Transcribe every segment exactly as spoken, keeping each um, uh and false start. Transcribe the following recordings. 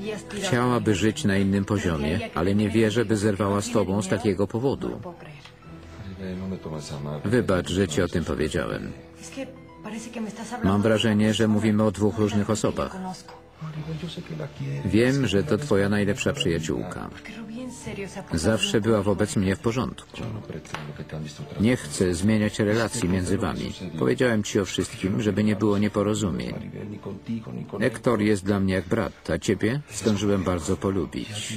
Chciałaby żyć na innym poziomie, ale nie wierzę, by zerwała z tobą z takiego powodu. Wybacz, że ci o tym powiedziałem. Mam wrażenie, że mówimy o dwóch różnych osobach. Wiem, że to twoja najlepsza przyjaciółka. Zawsze była wobec mnie w porządku. Nie chcę zmieniać relacji między wami. Powiedziałem ci o wszystkim, żeby nie było nieporozumień. Hector jest dla mnie jak brat, a ciebie zdążyłem bardzo polubić.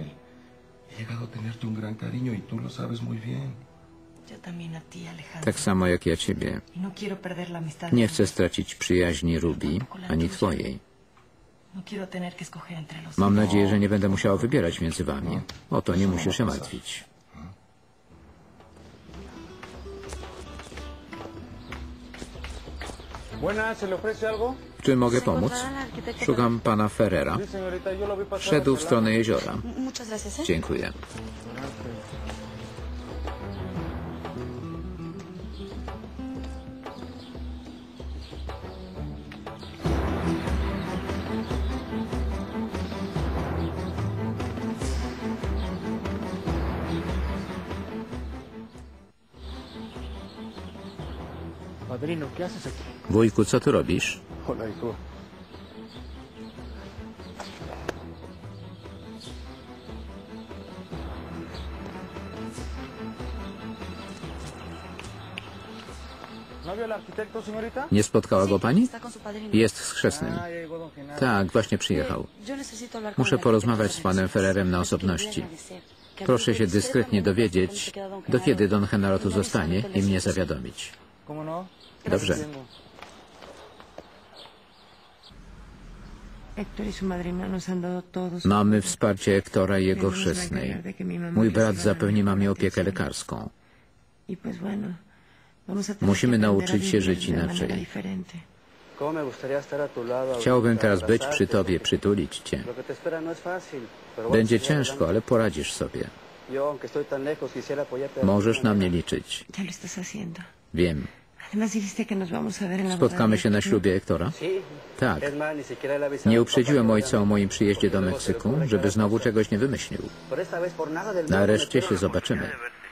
Tak samo jak ja ciebie. Nie chcę stracić przyjaźni Ruby, ani twojej. Mam nadzieję, że nie będę musiała wybierać między wami. O to nie musisz się martwić. W czym mogę pomóc? Szukam pana Ferrera. Szedł w stronę jeziora. Dziękuję. Wujku, co tu robisz? Nie spotkała go pani? Jest z chrzestnym. Tak, właśnie przyjechał. Muszę porozmawiać z panem Ferrerem na osobności. Proszę się dyskretnie dowiedzieć, do kiedy Don Genaro tu zostanie i mnie zawiadomić. Dobrze. Mamy wsparcie Hectora i jego chrzestnej. Mój brat zapewni mamie opiekę lekarską. Musimy nauczyć się żyć inaczej. Chciałbym teraz być przy tobie, przytulić cię. Będzie ciężko, ale poradzisz sobie. Możesz na mnie liczyć. Wiem. Spotkamy się na ślubie Hectora? Tak. Nie uprzedziłem ojca o moim przyjeździe do Meksyku, żeby znowu czegoś nie wymyślił. Nareszcie się zobaczymy.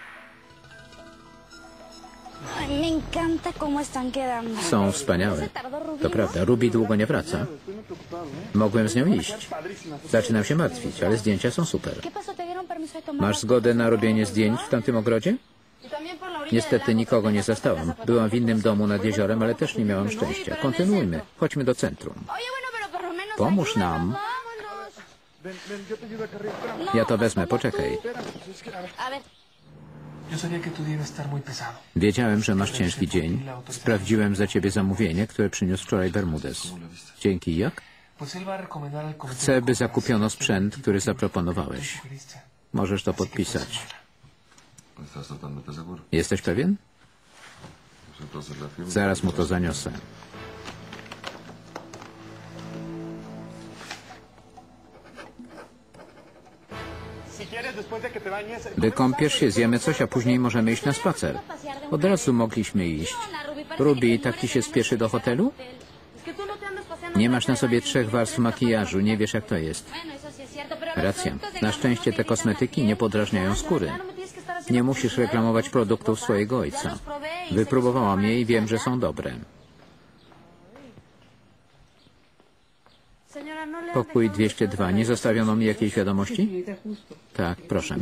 Są wspaniałe. To prawda, Ruby długo nie wraca. Mogłem z nią iść. Zaczynam się martwić, ale zdjęcia są super. Masz zgodę na robienie zdjęć w tamtym ogrodzie? Niestety nikogo nie zastałam. Byłam w innym domu nad jeziorem, ale też nie miałam szczęścia. Kontynuujmy. Chodźmy do centrum. Pomóż nam. Ja to wezmę, poczekaj. Wiedziałem, że masz ciężki dzień. Sprawdziłem za ciebie zamówienie, które przyniósł wczoraj Bermudez. Dzięki, jak? Chcę, by zakupiono sprzęt, który zaproponowałeś. Możesz to podpisać. Jesteś pewien? Zaraz mu to zaniosę. Wykąpiesz się, zjemy coś, a później możemy iść na spacer. Od razu mogliśmy iść. Ruby, tak ci się spieszy do hotelu? Nie masz na sobie trzech warstw makijażu, nie wiesz jak to jest. Racja. Na szczęście te kosmetyki nie podrażniają skóry. Nie musisz reklamować produktów swojego ojca. Wypróbowałam je i wiem, że są dobre. Pokój dwieście dwa. Nie zostawiono mi jakiejś wiadomości? Tak, proszę.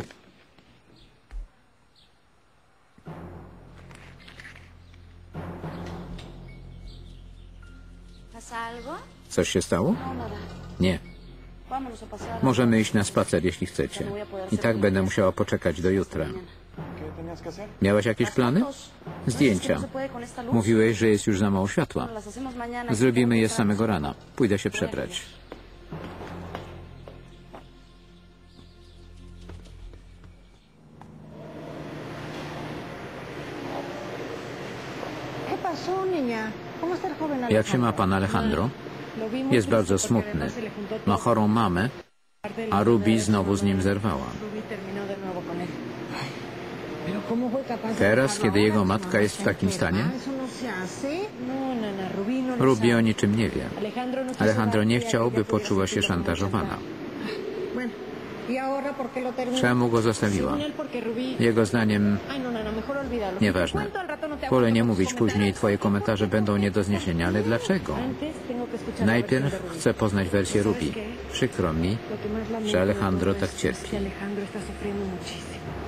Coś się stało? Nie. Możemy iść na spacer, jeśli chcecie. I tak będę musiała poczekać do jutra. Miałaś jakieś plany? Zdjęcia. Mówiłeś, że jest już za mało światła. Zrobimy je z samego rana. Pójdę się przebrać. Jak się ma pan Alejandro? Jest bardzo smutny. Ma chorą mamę, a Ruby znowu z nim zerwała. Teraz, kiedy jego matka jest w takim stanie? Ruby o niczym nie wie. Alejandro nie chciał, by poczuła się szantażowana. Czemu go zostawiła? Jego zdaniem nieważne. Wolę nie mówić później, twoje komentarze będą nie do zniesienia, ale dlaczego? Najpierw chcę poznać wersję Ruby. Przykro mi, że Alejandro tak cierpi.